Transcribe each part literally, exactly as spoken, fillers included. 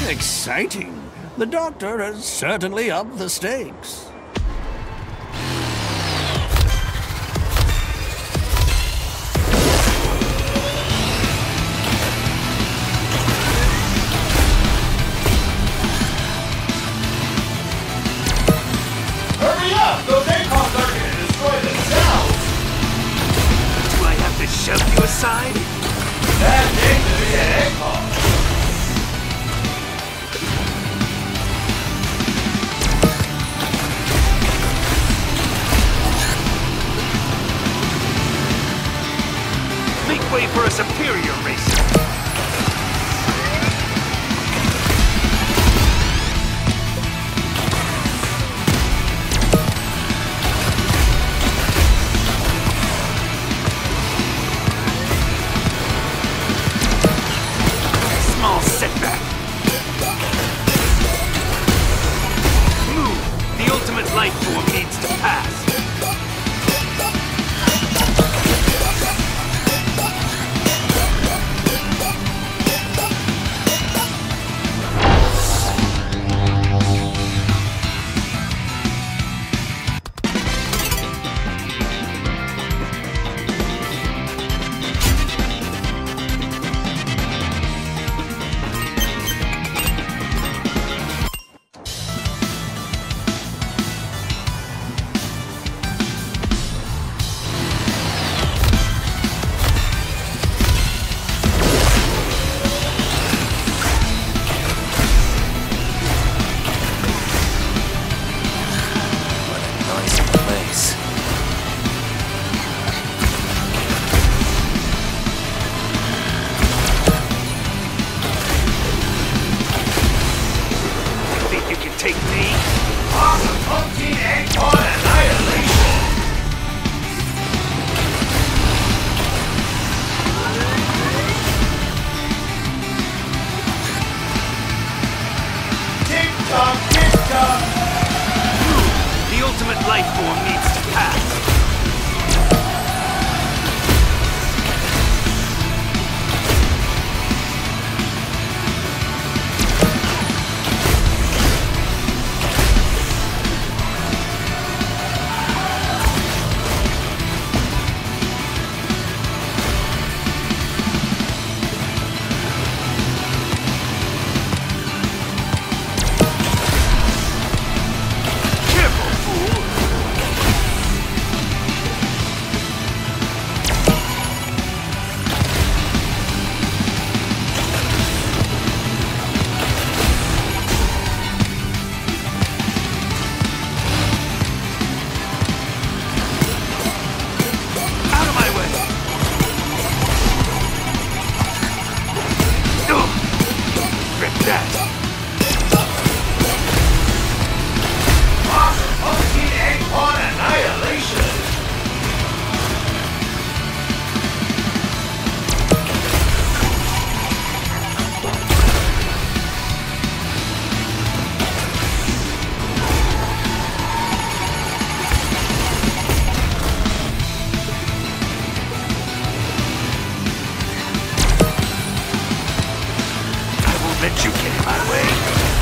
Exciting. The doctor has certainly upped the stakes. Hurry up! Those acorns are gonna destroy themselves! Do I have to shove you aside? That needs to be an acorn! Make way for a superior racer! Small setback. Move! The ultimate life form needs to pass. Take me. Awesome protein acorn annihilation! Tick-tock, tick-tock! The ultimate life form needs to pass. Let you get in my way.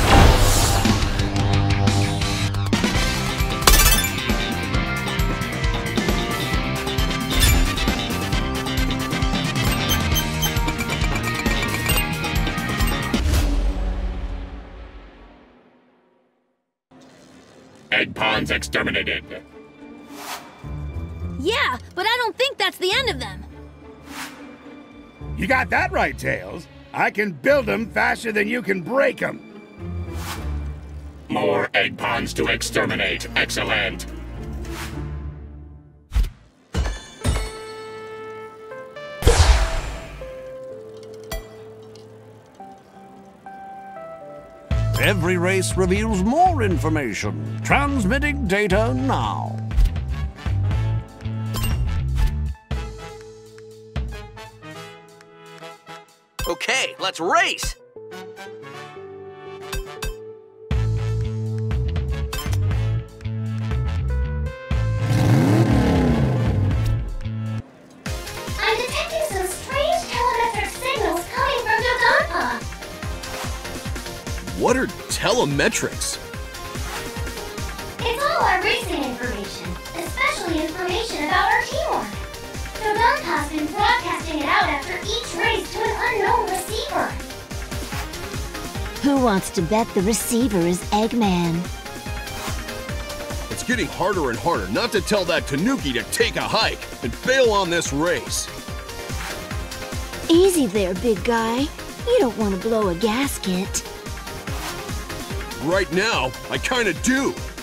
Egg pawns exterminated. Yeah, but I don't think that's the end of them. You got that right, Tails. I can build them faster than you can break them. More egg pawns to exterminate. Excellent. Every race reveals more information. Transmitting data now. Okay, let's race! I'm detecting some strange telemetric signals coming from your gunpla. What are telemetrics? It's all our racing information, especially information about our teamwork. So Donpa's been broadcasting it out after each race to an unknown receiver. Who wants to bet the receiver is Eggman? It's getting harder and harder not to tell that Tanuki to take a hike and bail on this race. Easy there, big guy. You don't want to blow a gasket. Right now, I kinda do.